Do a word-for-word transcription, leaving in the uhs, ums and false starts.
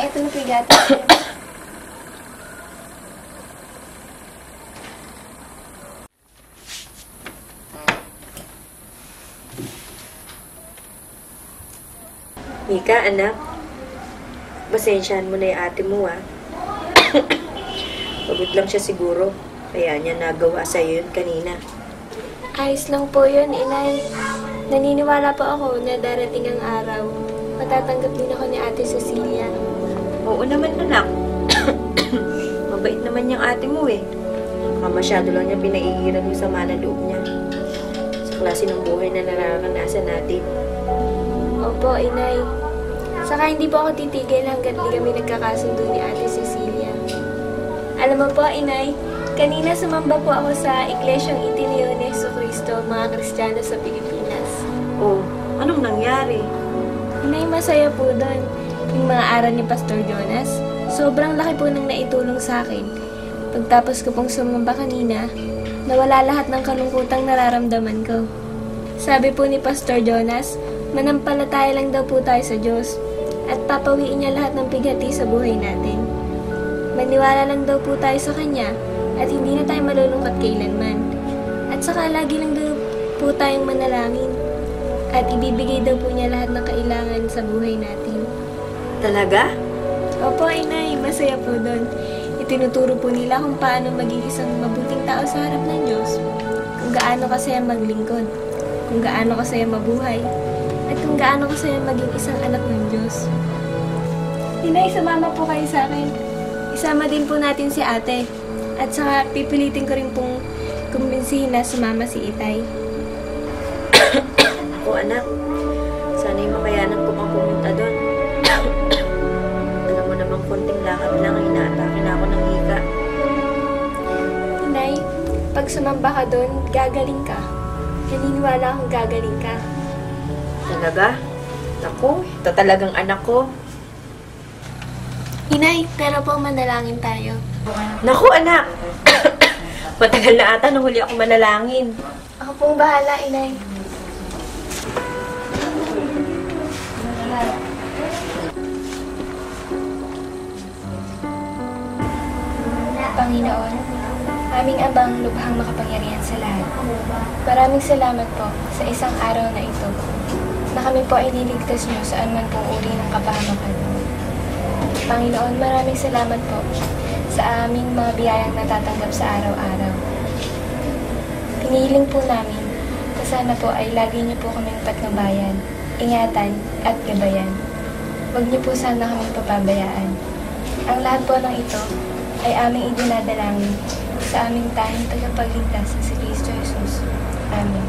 Ito na po yung gatas. Mika, anak. Pasensyahan mo na yung ate mo, ah. Pagod lang siya siguro. Kaya niya nagawa sa'yo yun kanina. Ayos lang po yun, inay. Naniniwala po ako na darating ang araw. Matatanggap din ako ni Ate Cecilia. Oo naman, anak. Mabait naman yung ate mo, eh. Baka masyado lang niya pinaiiran yung sama na loob niya. Sa klase ng buhay na nararanasan natin. Opo, inay. Saka hindi po ako titigil hanggat di kami nagkakasundo ni Ate Cecilia. Alam mo po, inay, kanina sumamba po ako sa Iglesyang Itineo ni Jesucristo, mga Kristiyano sa Pilipinas. Oh, anong nangyari? Inay, masaya po doon. Yung mga aral ni Pastor Jonas, sobrang laki po nang naitulong sa akin. Pagtapos ko pong sumamba kanina, nawala lahat ng kalungkutang nararamdaman ko. Sabi po ni Pastor Jonas, manampalataya lang daw po tayo sa Diyos at papawiin niya lahat ng bighati sa buhay natin. Maniwala lang daw po tayo sa Kanya at hindi na tayo malulungkot kailanman. At saka lagi lang daw po tayong manalangin at ibibigay daw po niya lahat ng kailangan sa buhay natin. Talaga? Opo, inay, masaya po doon. Itinuturo po nila kung paano maging isang mabuting tao sa harap ng Diyos, kung gaano kasaya maglingkod, kung gaano kasaya mabuhay, at kung gaano kasaya maging isang anak ng Diyos. Inay, sumama po kayo sa akin. Isama din po natin si ate. At saka pipilitin ko rin pong kumbinsihin na sumama si Itay. Ako, anak. Sana'y makayanan ko pang pumunta doon. Alam mo namang konting lakad lang ay inaatake na ako ng hika. Inay, pag sumamba ka doon, gagaling ka. Naniniwala akong gagaling ka. Talaga? Naku, ito talagang anak ko. Inay, pero po manalangin tayo. Naku, anak! Matagal na ata nung huli ako manalangin. Ako pong bahala, Inay. Panginoon, aming abang lubhang makapangyarihan sa lahat. Maraming salamat po sa isang araw na ito na kami po ay niligtas niyo sa anuman pong uri ng kapahamakan. Panginoon, maraming salamat po sa aming mga biyayang natatanggap sa araw-araw. Piniling po namin na sana po ay lagi niyo po kaming patnubayan, ingatan at gabayan. Huwag niyo po sana kaming papabayaan. Ang lahat po ng ito ay aming idinadalangin sa aming tanging tagapagligtas sa si Kristo Jesus. Amen.